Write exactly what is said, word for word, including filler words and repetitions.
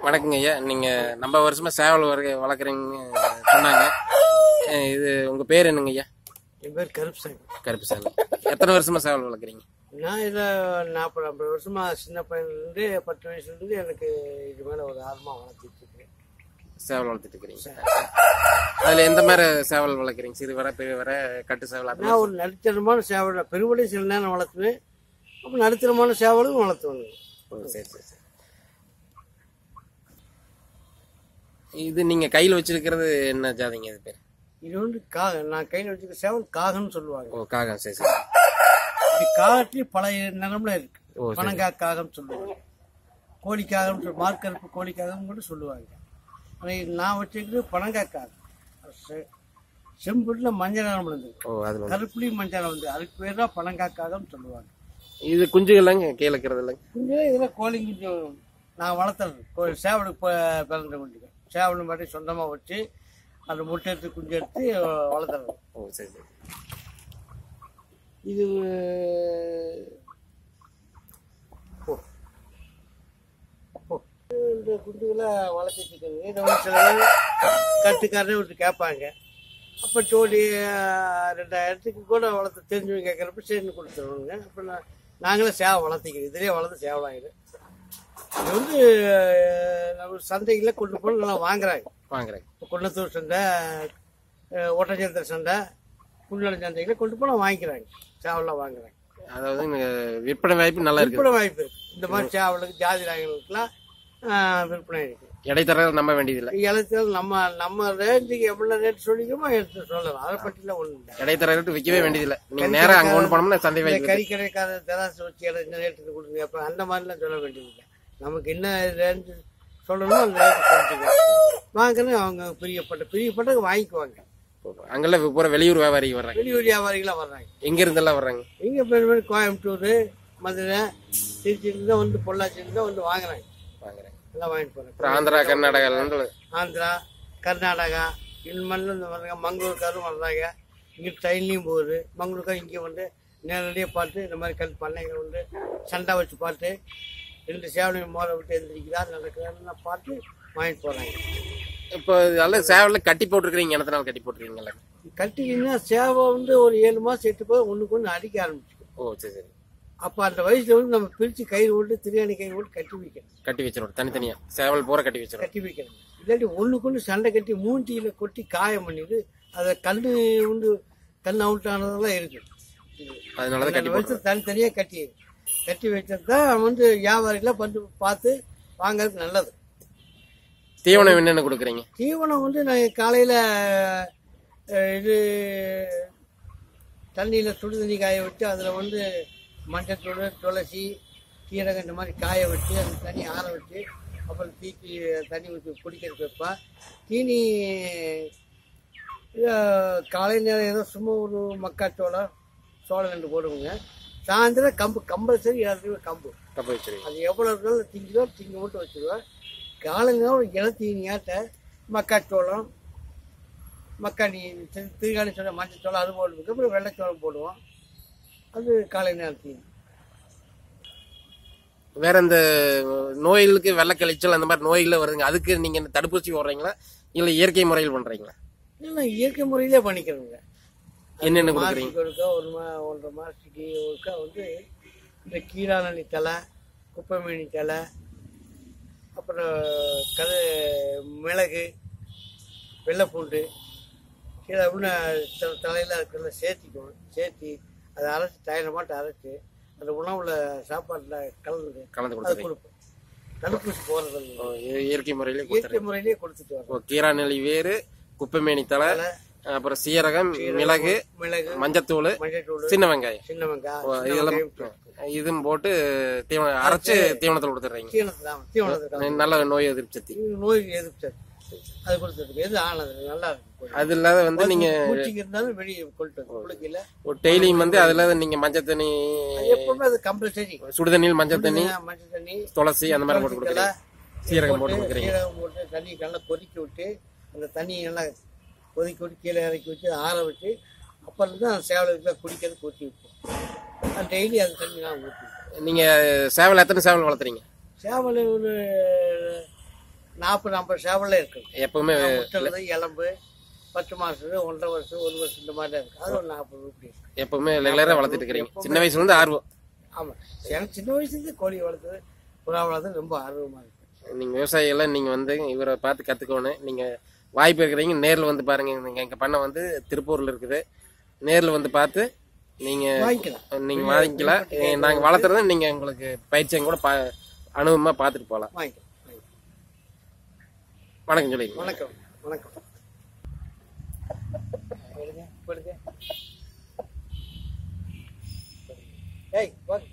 வணக்கங்க ஐயா. நீங்க நம்ம வருஷமா சேவல் வளர்க்குறீங்கன்னு சொன்னாங்க. இது உங்க பேர் என்னங்க ஐயா? என் பேர் கருப்புசாமி. கருப்புசாமி. எத்தனை வருஷமா சேவல் வளர்க்குறீங்க? நான் இதில் நாற்பது ஐம்பது வருஷமா சின்ன பையன்லேருந்து பத்து வயசுலேருந்து எனக்கு இது மேலே ஒரு ஆர்வமாக வளர்த்துட்டு இருக்கேன். சேவல் வளர்த்துட்டு இருக்கிறீங்க. அதில் எந்த மாதிரி சேவல் வளர்க்குறீங்க? சிறு வர பெரிய வர கட்டு சேவல்? நான் ஒரு நடுத்தரமான சேவல் பெருவடை சில நேரம் வளர்த்துவேன். அப்போ நடுத்தரமான சேவலும் வளர்த்துவேன். சரி சரி சரி. இது நீங்க கையில் வச்சிருக்கிறது என்ன ஜாதிங்க? இது பேர்? இது வந்து காகம். நான் கையில் வச்சுருக்க சேவல் காகம்னு சொல்லுவாங்க. ஓ, காகம். சரி சரி. இது காகத்துலேயும் பல நிறம்ல இருக்கு. பனங்கா காகம் சொல்லுவாங்க, கோழிக்காகம் சொல் மார்க்கருப்பு கோழிக்காகம் கூட சொல்லுவாங்க. ஆனால் நான் வச்சுக்கிறது பனங்கா காகம். செம்புல மஞ்சள் நிறம் இருந்தது. ஓ, அது கருப்புலையும் மஞ்சள் வந்து அதுக்கு பேர் தான் பனங்கா காகம்னு சொல்லுவாங்க. இது குஞ்சுகள்லாங்க கீழே இருக்கிறது இல்லைங்க? குஞ்சு இதெல்லாம் கோழி குஞ்சு நான் வளர்த்துறது. சேவலுக்கு பிறந்த குஞ்சுங்க. சேவல் மாதிரி சொந்தமாக வச்சு அந்த முட்டை எடுத்து குஞ்சு எடுத்து வளர்த்துறது. ஓ, சரி சரி. இது இந்த குஞ்சுகளை வளர்த்துட்டு இருக்காங்க. இதை வந்து சில பேர் கட்டுக்காரனே விட்டு கேட்பாங்க. அப்போ ஜோடி ரெண்டாயிரத்துக்கு கூட வளர்த்து தெரிஞ்சவங்க கேட்குறப்ப சரின்னு கொடுத்துருவாங்க. அப்போ நான் நாங்களே சேவை வளர்த்திக்கிறோம். இதிலே வளர்த்து சேவலாயிடும். இது வந்து நம்ம சந்தைகளில் கொண்டு போய் நல்லா வாங்குறாங்க வாங்குறாங்க இப்போ குன்னத்தூர் சந்தை, ஒட்டச்சத்திர சந்தை, புல்லட சந்தைகளை கொண்டு போனால் வாங்கிக்கிறாங்க. சேவலாம் வாங்குறாங்க. அதாவது விற்பனை வாய்ப்பு நல்லா இருக்கு. விற்பனை வாய்ப்பு இருக்கு. இந்த மாதிரி சேவலுக்கு ஜாதி ராயங்களுக்குலாம் விற்பனை இருக்கு. இடைத்தர நம்ப வேண்டியதில்லை. இடைத்தர நம்ம நம்ம ரேஞ்சுக்கு எவ்வளோ ரேட் சொல்லிக்கோமோ எடுத்து சொல்லலாம். அதை பற்றிலாம் ஒன்றும் இல்லை. இடைத்தர ரேட்டு விற்கவே வேண்டியதில்லை. நீங்க நேரம் அங்கே ஒன்று போனோம்னா சந்தை வாய்ப்பு. கறி கடைக்காத தெராசு வச்சு இந்த ரேட்டுக்கு கொடுங்க. அப்போ அந்த மாதிரிலாம் சொல்ல வேண்டியதில்லை. நமக்கு என்ன ரேஞ்சு சொல்லணும் அந்த ரேட்டு சொல்லிட்டு வாங்கன்னு அவங்க பிரியப்பட்ட பிரியப்பட்ட வாங்கிக்குவாங்க. அங்கெல்லாம் பூரா வெளியூர் வியாபாரிகள் வர்றாங்க. வெளியூர் வியாபாரிகளாம் வர்றாங்க. எங்க இருந்தெல்லாம் வர்றாங்க? இங்கே பெருமாள் கோயம்புத்தூர், மதுரை, திருச்சியிலிருந்து வந்து பொள்ளாச்சியிலிருந்து வந்து வாங்குறாங்க. வாங்குறாங்க எல்லாம் வாங்கிட்டு போகிறாங்க. ஆந்திரா, கர்நாடகா, ஆந்திரா, கர்நாடகா இந்த மாதிரிலாம் இந்த வர்றாங்க. மங்களூர்காரும் வர்றாங்க. இங்கே ட்ரெயின்லையும் போகுது. மங்களூர்கார் இங்கே வந்து நேரடியாக பார்த்து இந்த மாதிரி கல் பண்ணைகள் வந்து சண்டை வச்சு பார்த்து ரெண்டு சேவலையும் மோரை விட்டு எழுந்திரிக்குதா நடக்குதான்னு பார்த்து வாங்கிட்டு போகிறாங்க. இப்போ அதெல்லாம் சேவலில் கட்டி போட்டுருக்கிறீங்க. எத்தனை நாள் கட்டி போட்டுருக்கீங்களா? கட்டிக்கிங்கன்னா சேவை வந்து ஒரு ஏழு மாதம் எட்டு போய் ஒன்றுக்கு ஒன்று அடிக்க ஆரம்பிச்சு. ஓ, சரி சரி. அப்போ அந்த வயசுல வந்து நம்ம பிரித்து கயிறு விட்டு திரியாணி கயிறு விட்டு கட்டி வைக்கணும். கட்டி வச்சிடும் தனித்தனியாக சேவல் பூரா கட்டி வச்சிடும். கட்டி வைக்கணும். இல்லாட்டி ஒன்றுக்கு ஒன்று சண்டை கட்டி மூஞ்சியில் கொட்டி காயம் பண்ணிட்டு அதை கல் உண்டு கண் அவுட் ஆனதெல்லாம் இருக்குது. அதனால தான் கட்டி வயசு தனித்தனியாக கட்டி கட்டி வச்சது தான் வந்து வியாபாரிகளை வந்து பார்த்து வாங்கறதுக்கு நல்லது. தீவனம் என்னென்ன கொடுக்குறீங்க? தீவனம் வந்து நான் காலையில் இது தண்ணியில் சுடு தண்ணி காய வச்சு அதில் வந்து மஞ்சத்தூள், துளசி, கீரகம் இந்த மாதிரி காய வச்சு அந்த தண்ணி ஆற வச்சு அப்புறம் தீக்கி தண்ணி ஊற்றி குடிக்கிறதுக்கு வைப்பேன். தீனி காலை நேரம் ஏதோ சும்மா ஒரு மக்காச்சோளம் சோளம் ரெண்டு போடுவோங்க. சாயந்தரம் கம்பு கம்பல்சரி எல்லாத்துக்குமே கம்பு கம்பு வச்சிருக்கேன். அது எவ்வளோ இருந்தாலும் திங்கிலோ திங்க மட்டும் வச்சுருவேன். காலை நேரம் ஒரு இலத்தீனியாட்ட மக்காச்சோளம், மக்காணி, திருகாணி சோளம், மஞ்சள் சோளம் அது போடுறதுக்கு அப்புறம் வெள்ளைச்சோளம் போடுவோம். அது காலை நேரம் தீனி. வேற இந்த நோய்களுக்கு வெள்ளை கழிச்சல் அந்த மாதிரி நோய்கள் வருதுங்க, அதுக்கு நீங்க தடுப்பூசி போடுறீங்களா இல்லை இயற்கை முறையில் பண்றீங்களா? இல்லை, இயற்கை முறையிலே பண்ணிக்கிறோங்க. என்னென்ன கொடுக்குறீங்க? ஒருக்கா ஒரு மா ஒன்றரை மாதத்துக்கு ஒருக்கா வந்து இந்த கீராநெல்லி தலை, குப்பைமேனி தலை, அப்புறம் கது மிளகு, வெள்ளைப்பூண்டு கீழே அப்படின்னு தலையில் இருக்கிறத சேர்த்திக்குவோம். சேர்த்தி அதை அரைச்சி தயிரமாட்டு அரைச்சி அந்த உணவுல சாப்பாட்டில் கலந்து கலந்து அதை கொடுப்போம். தடுப்பூசி போடுறது இயற்கை முறையிலே இயற்கை முறையிலேயே கொடுத்துட்டு வரோம். கீராநெல்லி வேறு, குப்பைமேனி தலை, அப்புறம் சீரகம், மிளகு, மிளகு, மஞ்சத்தூள், மஞ்சத்தூள், சின்ன வெங்காயம், சின்ன வெங்காயம் இதெல்லாம் இதுவும் போட்டு தீவனம் அரைச்சு தீவனத்தில் கொடுத்துட்றீங்க. தீவனத்தில் நல்ல நோய் எதிர்ப்பு சக்தி. நோய் எதிர்ப்பு சக்தி அது கொடுத்துருக்கு. எது ஆனது நல்லா இருக்கும். அது இல்லாத வந்து நீங்க இருந்தாலும் வெளியே கொண்டு குளிக்கல ஒரு டெய்லியும் வந்து அதுல நீங்க மஞ்சள் தண்ணி எப்பவுமே அது கம்பல்சரி. சுடுதண்ணியில் மஞ்சள் தண்ணி, மஞ்சள் தண்ணி, துளசி அந்த மாதிரி போட்டு கொடுக்குறீங்க. சீரகம் போட்டு கொடுக்குறீங்க. சீரகம் போட்டு தண்ணி நல்லா கொதிக்க விட்டு அந்த தண்ணி நல்லா கொதிக்க விட்டு கீழே இறக்கி வச்சு ஆற வச்சு அப்புறம் தான் சேவலுக்கு குடிக்கிறது ஊற்றி வைப்போம். டெய்லி அந்த தண்ணி தான் ஊற்றி. நீங்க சேவல் எத்தனை சேவல் வளர்த்துறீங்க? சேவல் ஒரு நாற்பது ஐம்பது சேவலில் இருக்குது. எப்பவுமே முட்டை எலும்பு பத்து மாதம் ஒன்றரை வருஷம் ஒரு வருஷம் இந்த மாதிரி தான் இருக்குது. அது ஒரு நாற்பது ரூபாய் இருக்குது. எப்பவுமே ரெகுலராக வளர்த்துட்டு இருக்கிறீங்க சின்ன வயசுலேருந்து ஆர்வம்? ஆமாம், எனக்கு சின்ன வயசுலேருந்து கோழி வளர்த்தது புறா வளர்த்தது ரொம்ப ஆர்வமாக இருக்குது. நீங்கள் விவசாயிகள்லாம் நீங்கள் வந்து இவரை பார்த்து கற்றுக்கணும். நீங்கள் வாய்ப்பு இருக்கிறீங்க நேரில் வந்து பாருங்கள். நீங்கள் எங்கள் பண்ணை வந்து திருப்பூரில் இருக்குது. நேரில் வந்து பார்த்து நீங்கள் வாங்கிக்கலாம். நீங்கள் வாங்கிக்கலாம். நாங்கள் வளர்த்துறத நீங்கள் உங்களுக்கு பயிற்சியும் கூட பா அனுபவமாக பார்த்துட்டு போகலாம். வாங்கிக்கலாம். வணக்கம் சொல்லி. வணக்கம் வணக்கம். ஏய்